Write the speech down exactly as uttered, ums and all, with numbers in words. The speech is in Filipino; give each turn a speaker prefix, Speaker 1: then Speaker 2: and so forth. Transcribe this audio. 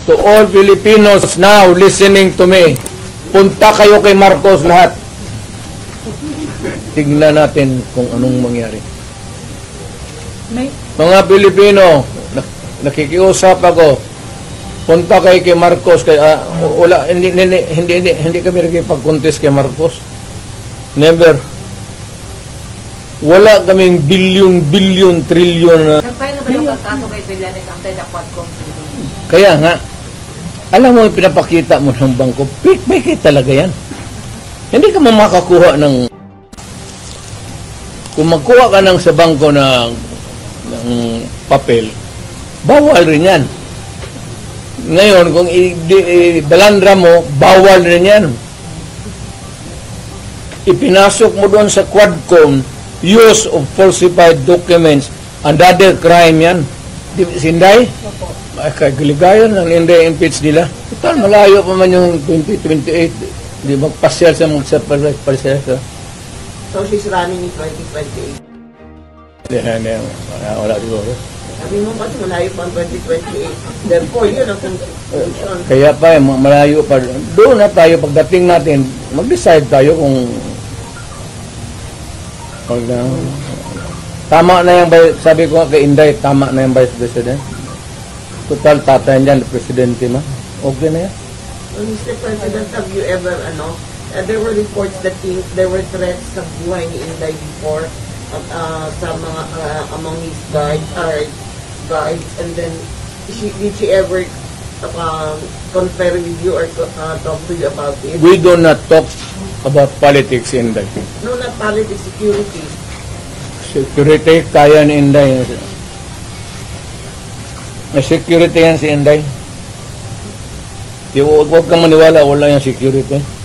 Speaker 1: To all Filipinos now listening to me, punta kayo kay Marcos lahat. Tignan natin kung anong mangyari. Mga Pilipino, nakikiusap ako, punta kayo kay Marcos. Kay, uh, wala, hindi, hindi, hindi, hindi, hindi kami nagipag-contest kay Marcos. Never. Wala kaming bilyon, bilyon, trilyon na...
Speaker 2: Nagpahin na ba yung kaso kay Trillanes after the Quadcom?
Speaker 1: Kaya nga, alam mo, pinapakita mo ng bangko, fake talaga yan. Hindi ka makakuha ng... Kung magkuha ka ng sa bangko ng, ng papel, bawal rin yan. Ngayon, kung i-dalandra mo, bawal rin yan. Ipinasok mo doon sa Quadcom, use of falsified documents, another crime yan. Di, Sinday?
Speaker 2: Opo.
Speaker 1: Ay, kagaligayan ng hindi impeach nila. Total, malayo pa man yung twenty twenty-eight. Di magpasyal sa mga pasyal sa...
Speaker 3: So she's running in twenty twenty-eight?
Speaker 1: Hindi, hindi. Wala siguro.
Speaker 3: Sabi mo kasi malayo pa ang twenty twenty-eight. Therefore, yun ang conclusion.
Speaker 1: Kaya pa, malayo pa. Doon na tayo, pagdating natin, mag-decide tayo kung... Pag, uh, tama na yung, sabi ko nga kay Inday, tama na yung Vice President. Total, tatay niyan, Presidente ma. Okay na yan.
Speaker 3: Well, Mister President, have you ever, ano, uh, there were reports that in, there were threats sa buhay ni Inday before uh, uh, sa mga, uh, among his guards, or guards, and then, she, did she ever uh, confer with you or uh, talk to you about it?
Speaker 1: We do not talk about politics, Inday.
Speaker 3: No, not politics, security.
Speaker 1: Security, kaya ni Inday. May security yan si Inday. Huwag kang maniwala, wala yung security.